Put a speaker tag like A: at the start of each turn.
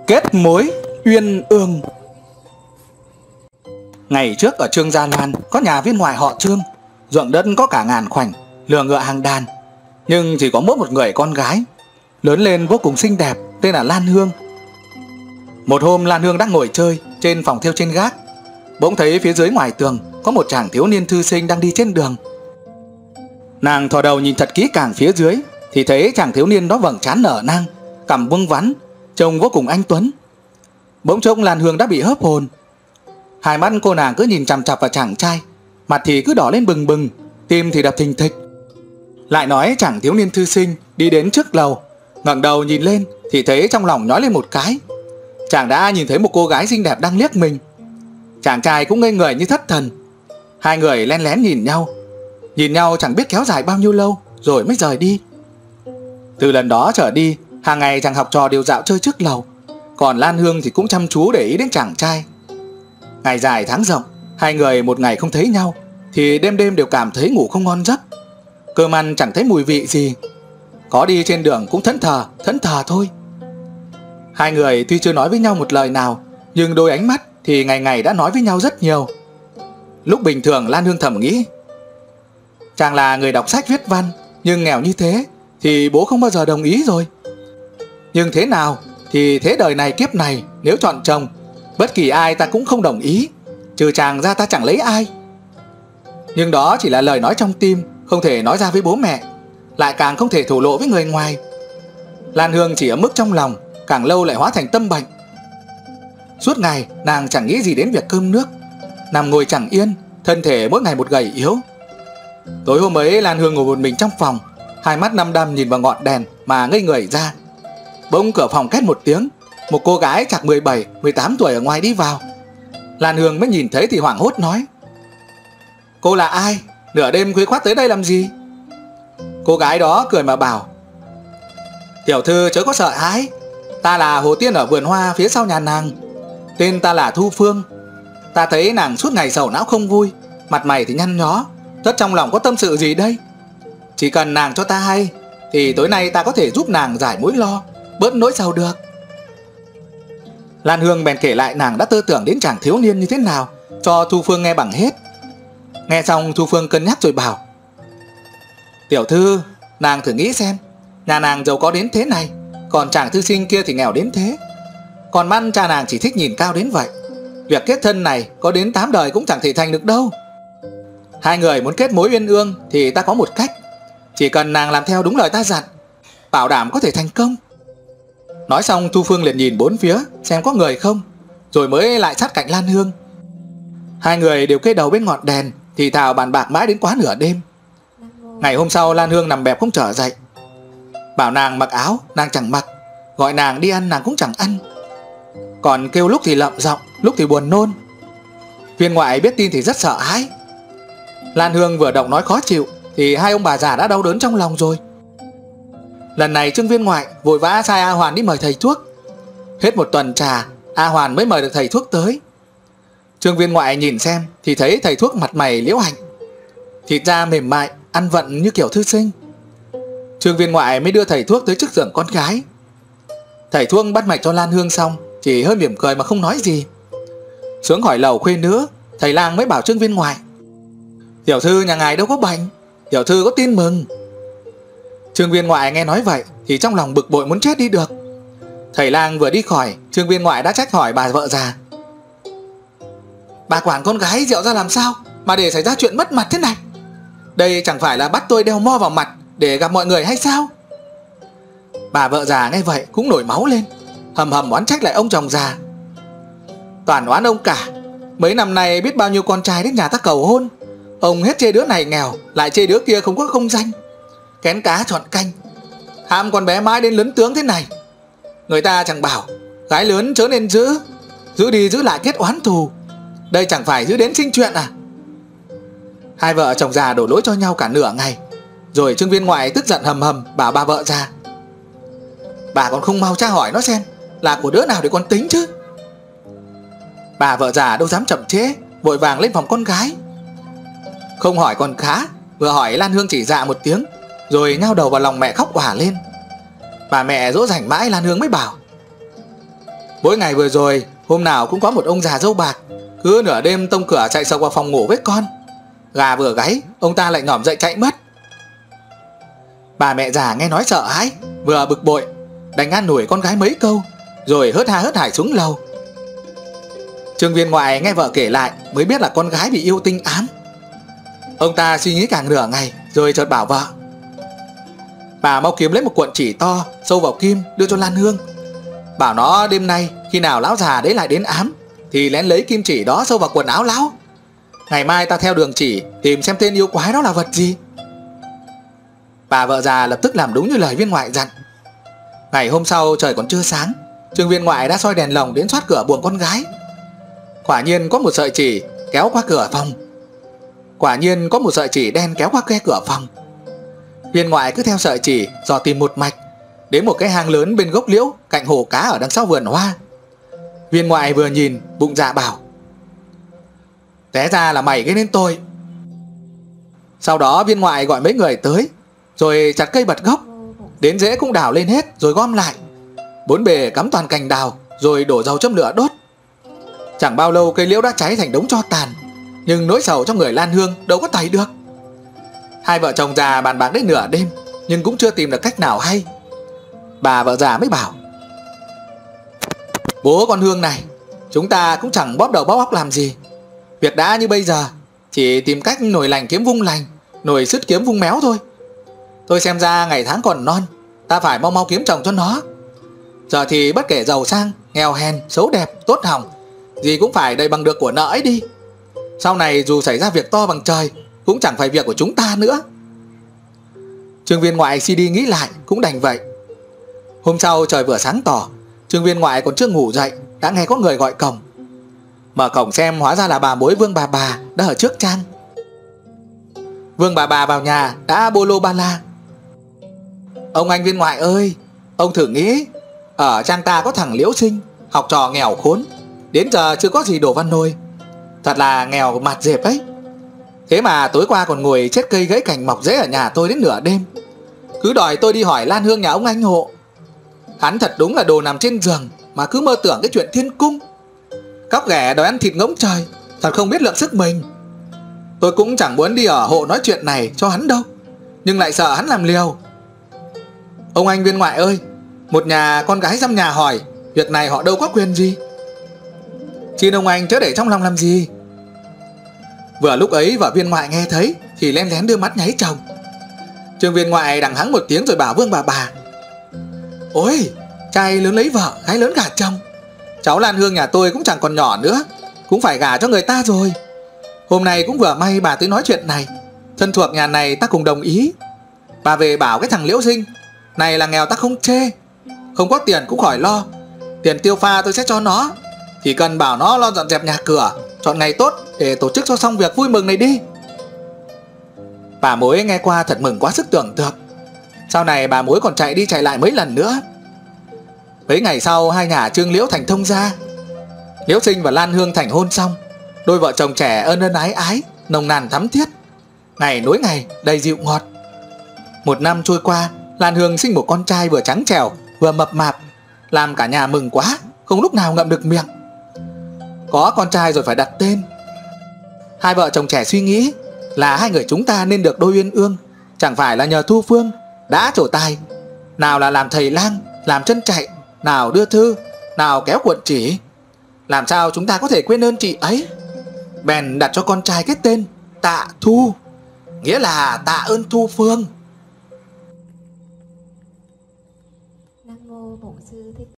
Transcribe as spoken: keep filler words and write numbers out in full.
A: Kết mối uyên ương. Ngày trước ở Trương Gia Loan có nhà viên ngoại họ Trương, ruộng đất có cả ngàn khoảnh, lừa ngựa hàng đàn, nhưng chỉ có mỗi một người con gái, lớn lên vô cùng xinh đẹp, tên là Lan Hương. Một hôm Lan Hương đang ngồi chơi trên phòng thêu trên gác, bỗng thấy phía dưới ngoài tường có một chàng thiếu niên thư sinh đang đi trên đường. Nàng thò đầu nhìn thật kỹ càng phía dưới thì thấy chàng thiếu niên đó vầng trán nở nang, cằm vuông vắn, trông vô cùng anh tuấn. Bỗng chốc Lan Hương đã bị hớp hồn. Hai mắt cô nàng cứ nhìn chằm chằm vào chàng trai, mặt thì cứ đỏ lên bừng bừng, tim thì đập thình thịch. Lại nói chàng thiếu niên thư sinh đi đến trước lầu, ngẩng đầu nhìn lên thì thấy trong lòng nhói lên một cái. Chàng đã nhìn thấy một cô gái xinh đẹp đang liếc mình. Chàng trai cũng ngây người như thất thần. Hai người len lén nhìn nhau, nhìn nhau chẳng biết kéo dài bao nhiêu lâu rồi mới rời đi. Từ lần đó trở đi, hàng ngày chàng học trò đều dạo chơi trước lầu, còn Lan Hương thì cũng chăm chú để ý đến chàng trai. Ngày dài tháng rộng, hai người một ngày không thấy nhau thì đêm đêm đều cảm thấy ngủ không ngon giấc. Cơm ăn chẳng thấy mùi vị gì, có đi trên đường cũng thẫn thờ thẫn thờ thôi. Hai người tuy chưa nói với nhau một lời nào, nhưng đôi ánh mắt thì ngày ngày đã nói với nhau rất nhiều. Lúc bình thường Lan Hương thầm nghĩ, chàng là người đọc sách viết văn, nhưng nghèo như thế thì bố không bao giờ đồng ý rồi. Nhưng thế nào thì thế đời này kiếp này, nếu chọn chồng, bất kỳ ai ta cũng không đồng ý, trừ chàng ra ta chẳng lấy ai. Nhưng đó chỉ là lời nói trong tim, không thể nói ra với bố mẹ, lại càng không thể thổ lộ với người ngoài. Lan Hương chỉ ở mức trong lòng, càng lâu lại hóa thành tâm bệnh. Suốt ngày nàng chẳng nghĩ gì đến việc cơm nước, nằm ngồi chẳng yên, thân thể mỗi ngày một gầy yếu. Tối hôm ấy Lan Hương ngồi một mình trong phòng, hai mắt đăm đăm nhìn vào ngọn đèn mà ngây người ra. Bỗng cửa phòng két một tiếng, một cô gái chạc mười bảy, mười tám tuổi ở ngoài đi vào. Lan Hương mới nhìn thấy thì hoảng hốt nói, cô là ai? Nửa đêm khuya khoắt tới đây làm gì? Cô gái đó cười mà bảo, tiểu thư chớ có sợ hãi, ta là Hồ Tiên ở vườn hoa phía sau nhà nàng, tên ta là Thu Phương. Ta thấy nàng suốt ngày sầu não không vui, mặt mày thì nhăn nhó, tất trong lòng có tâm sự gì đây? Chỉ cần nàng cho ta hay thì tối nay ta có thể giúp nàng giải mối lo, bớt nỗi sầu được. Lan Hương bèn kể lại nàng đã tư tưởng đến chàng thiếu niên như thế nào cho Thu Phương nghe bằng hết. Nghe xong Thu Phương cân nhắc rồi bảo, tiểu thư, nàng thử nghĩ xem, nhà nàng giàu có đến thế này, còn chàng thư sinh kia thì nghèo đến thế. Còn man cha nàng chỉ thích nhìn cao đến vậy, việc kết thân này có đến tám đời cũng chẳng thể thành được đâu. Hai người muốn kết mối uyên ương thì ta có một cách, chỉ cần nàng làm theo đúng lời ta dặn, bảo đảm có thể thành công. Nói xong Thu Phương liền nhìn bốn phía xem có người không, rồi mới lại sát cạnh Lan Hương. Hai người đều kê đầu bên ngọn đèn, thì thào bàn bạc mãi đến quá nửa đêm. Ngày hôm sau Lan Hương nằm bẹp không trở dậy, bảo nàng mặc áo nàng chẳng mặc, gọi nàng đi ăn nàng cũng chẳng ăn, còn kêu lúc thì lậm giọng, lúc thì buồn nôn. Viên ngoại biết tin thì rất sợ hãi. Lan Hương vừa động nói khó chịu thì hai ông bà già đã đau đớn trong lòng rồi. Lần này Trương viên ngoại vội vã sai A Hoàn đi mời thầy thuốc. Hết một tuần trà, A Hoàn mới mời được thầy thuốc tới. Trương viên ngoại nhìn xem thì thấy thầy thuốc mặt mày liễu hạnh, thịt da mềm mại, ăn vận như kiểu thư sinh. Trương viên ngoại mới đưa thầy thuốc tới trước giường con gái. Thầy thuốc bắt mạch cho Lan Hương xong chỉ hơi mỉm cười mà không nói gì. Xuống khỏi lầu khuê nữa, thầy lang mới bảo Trương viên ngoại, tiểu thư nhà ngài đâu có bệnh, tiểu thư có tin mừng. Trương viên ngoại nghe nói vậy thì trong lòng bực bội muốn chết đi được. Thầy lang vừa đi khỏi, Trương viên ngoại đã trách hỏi bà vợ già, bà quản con gái rượu ra làm sao mà để xảy ra chuyện mất mặt thế này? Đây chẳng phải là bắt tôi đeo mo vào mặt để gặp mọi người hay sao? Bà vợ già nghe vậy cũng nổi máu lên, hầm hầm oán trách lại ông chồng già. Toàn oán ông cả, mấy năm nay biết bao nhiêu con trai đến nhà ta cầu hôn, ông hết chê đứa này nghèo, lại chê đứa kia không có công danh, kén cá chọn canh, hãm con bé mãi đến lớn tướng thế này. Người ta chẳng bảo gái lớn chớ nên giữ, giữ đi giữ lại kết oán thù, đây chẳng phải giữ đến sinh chuyện à? Hai vợ chồng già đổ lỗi cho nhau cả nửa ngày, rồi Trương viên ngoại tức giận hầm hầm bảo bà vợ già, bà còn không mau tra hỏi nó xem là của đứa nào để con tính chứ. Bà vợ già đâu dám chậm trễ, vội vàng lên phòng con gái. Không hỏi còn khá, vừa hỏi Lan Hương chỉ dạ một tiếng, rồi nhao đầu vào lòng mẹ khóc òa lên. Bà mẹ dỗ dành mãi Lan Hương mới bảo, Mỗi ngày vừa rồi, hôm nào cũng có một ông già râu bạc cứ nửa đêm tông cửa chạy sộc vào phòng ngủ với con. Gà vừa gáy, ông ta lại nhỏm dậy chạy mất. Bà mẹ già nghe nói sợ hãi, vừa bực bội, đành an ủi con gái mấy câu, rồi hớt ha hớt hải xuống lầu. Trương viên ngoại nghe vợ kể lại mới biết là con gái bị yêu tinh ám. Ông ta suy nghĩ càng nửa ngày, rồi chợt bảo vợ: bà mau kiếm lấy một cuộn chỉ to, sâu vào kim, đưa cho Lan Hương. Bảo nó đêm nay khi nào lão già đấy lại đến ám thì lén lấy kim chỉ đó sâu vào quần áo lão. Ngày mai ta theo đường chỉ tìm xem tên yêu quái đó là vật gì. Bà vợ già lập tức làm đúng như lời viên ngoại dặn. Ngày hôm sau trời còn chưa sáng, Trương viên ngoại đã soi đèn lồng đến soát cửa buồng con gái. Quả nhiên có một sợi chỉ kéo qua cửa phòng. Quả nhiên có một sợi chỉ đen kéo qua khe cửa phòng. Viên ngoại cứ theo sợi chỉ dò tìm một mạch đến một cái hang lớn bên gốc liễu cạnh hồ cá ở đằng sau vườn hoa. Viên ngoại vừa nhìn bụng dạ bảo: té ra là mày gây nên tôi. Sau đó viên ngoại gọi mấy người tới, rồi chặt cây bật gốc, đến rễ cũng đào lên hết rồi gom lại. Bốn bề cắm toàn cành đào, rồi đổ dầu châm lửa đốt. Chẳng bao lâu cây liễu đã cháy thành đống tro tàn, nhưng nỗi sầu trong người Lan Hương đâu có tẩy được. Hai vợ chồng già bàn bạc đến nửa đêm, nhưng cũng chưa tìm được cách nào hay. Bà vợ già mới bảo: bố con Hương này, chúng ta cũng chẳng bóp đầu bóp óc làm gì. Việc đã như bây giờ, chỉ tìm cách nổi lành kiếm vung lành, nổi sứt kiếm vung méo thôi. Tôi xem ra ngày tháng còn non, ta phải mau mau kiếm chồng cho nó. Giờ thì bất kể giàu sang, nghèo hèn, xấu đẹp, tốt hỏng, gì cũng phải đầy bằng được của nợ ấy đi. Sau này dù xảy ra việc to bằng trời, cũng chẳng phải việc của chúng ta nữa. Trương viên ngoại suy đi nghĩ lại cũng đành vậy. Hôm sau trời vừa sáng tỏ, Trương viên ngoại còn chưa ngủ dậy đã nghe có người gọi cổng. Mở cổng xem hóa ra là bà mối Vương bà bà đã ở trước trang. Vương bà bà vào nhà đã bô lô ba la: ông anh viên ngoại ơi, ông thử nghĩ, ở trang ta có thằng Liễu Sinh, học trò nghèo khốn, đến giờ chưa có gì đổ văn nồi, thật là nghèo mặt dẹp ấy. Thế mà tối qua còn ngồi chết cây gãy cành mọc rễ ở nhà tôi đến nửa đêm, cứ đòi tôi đi hỏi Lan Hương nhà ông anh hộ. Hắn thật đúng là đồ nằm trên giường mà cứ mơ tưởng cái chuyện thiên cung. Cóc ghẻ đòi ăn thịt ngỗng trời, thật không biết lượng sức mình. Tôi cũng chẳng muốn đi ở hộ nói chuyện này cho hắn đâu, nhưng lại sợ hắn làm liều. Ông anh viên ngoại ơi, một nhà con gái dăm nhà hỏi, việc này họ đâu có quyền gì. Xin ông anh chớ để trong lòng làm gì. Vừa lúc ấy vợ viên ngoại nghe thấy thì lén lén đưa mắt nháy chồng. Trương viên ngoại đằng hắng một tiếng rồi bảo Vương bà bà: ôi, trai lớn lấy vợ, gái lớn gả chồng. Cháu Lan Hương nhà tôi cũng chẳng còn nhỏ nữa, cũng phải gả cho người ta rồi. Hôm nay cũng vừa may bà tới nói chuyện này, thân thuộc nhà này ta cùng đồng ý. Bà về bảo cái thằng Liễu Sinh này là nghèo ta không chê, không có tiền cũng khỏi lo. Tiền tiêu pha tôi sẽ cho nó, chỉ cần bảo nó lo dọn dẹp nhà cửa, chọn ngày tốt để tổ chức cho xong việc vui mừng này đi. Bà mối nghe qua thật mừng quá sức tưởng tượng. Sau này bà mối còn chạy đi chạy lại mấy lần nữa. Mấy ngày sau hai nhà Trương Liễu thành thông gia. Liễu Sinh và Lan Hương thành hôn xong. Đôi vợ chồng trẻ ân ân ái ái, nồng nàn thắm thiết, ngày nối ngày đầy dịu ngọt. Một năm trôi qua, Lan Hương sinh một con trai vừa trắng trẻo vừa mập mạp, làm cả nhà mừng quá, không lúc nào ngậm được miệng. Có con trai rồi phải đặt tên. Hai vợ chồng trẻ suy nghĩ là hai người chúng ta nên được đôi uyên ương, chẳng phải là nhờ Thu Phương đã trổ tài, nào là làm thầy lang, làm chân chạy, nào đưa thư, nào kéo cuộn chỉ. Làm sao chúng ta có thể quên ơn chị ấy. Bèn đặt cho con trai cái tên Tạ Thu, nghĩa là tạ ơn Thu Phương.